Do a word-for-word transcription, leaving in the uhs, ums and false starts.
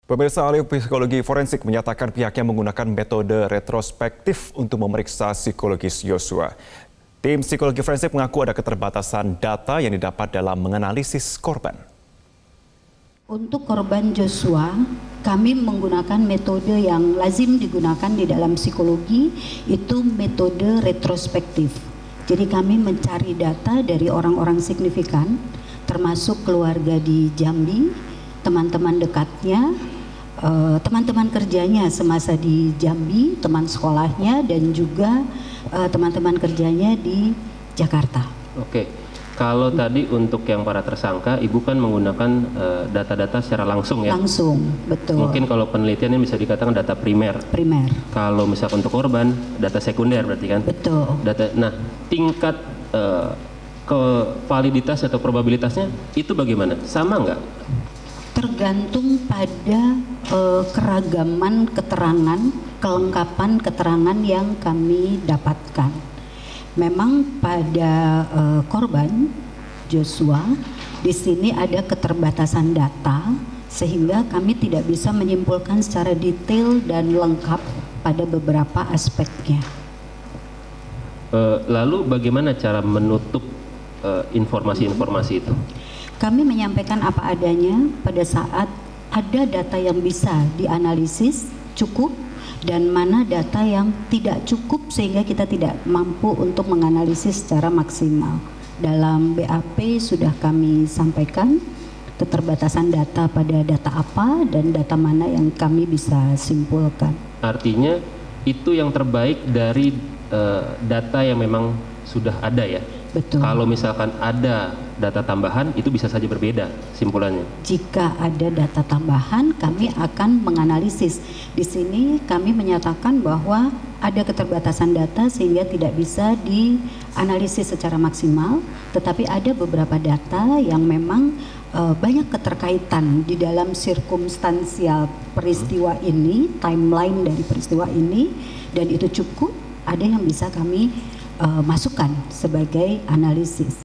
Pemirsa, ahli psikologi forensik menyatakan pihaknya menggunakan metode retrospektif untuk memeriksa psikologis Yosua. Tim psikologi forensik mengaku ada keterbatasan data yang didapat dalam menganalisis korban. Untuk korban Joshua, kami menggunakan metode yang lazim digunakan di dalam psikologi, itu metode retrospektif. Jadi kami mencari data dari orang-orang signifikan, termasuk keluarga di Jambi, teman-teman dekatnya, teman-teman kerjanya semasa di Jambi, teman sekolahnya, dan juga teman-teman kerjanya di Jakarta. Oke. Kalau tadi untuk yang para tersangka, Ibu kan menggunakan data-data uh, secara langsung ya? Langsung, betul. Mungkin kalau penelitiannya bisa dikatakan data primer. Primer. Kalau misalkan untuk korban, data sekunder berarti kan? Betul. Data, nah, tingkat uh, ke validitas atau probabilitasnya itu bagaimana? Sama nggak? Tergantung pada uh, keragaman keterangan, kelengkapan keterangan yang kami dapatkan. Memang pada uh, korban Joshua di sini ada keterbatasan data sehingga kami tidak bisa menyimpulkan secara detail dan lengkap pada beberapa aspeknya. Uh, lalu bagaimana cara menutup informasi-informasi uh, itu? Kami menyampaikan apa adanya pada saat ada data yang bisa dianalisis cukup dan mana data yang tidak cukup sehingga kita tidak mampu untuk menganalisis secara maksimal. Dalam B A P sudah kami sampaikan keterbatasan data pada data apa dan data mana yang kami bisa simpulkan. Artinya itu yang terbaik dari uh, data yang memang sudah ada ya? Betul. Kalau misalkan ada data tambahan itu bisa saja berbeda simpulannya. Jika ada data tambahan kami akan menganalisis. Di sini kami menyatakan bahwa ada keterbatasan data sehingga tidak bisa dianalisis secara maksimal, tetapi ada beberapa data yang memang uh, banyak keterkaitan di dalam sirkumstansial peristiwa hmm. ini, timeline dari peristiwa ini, dan itu cukup, ada yang bisa kami Uh, masukkan sebagai analisis.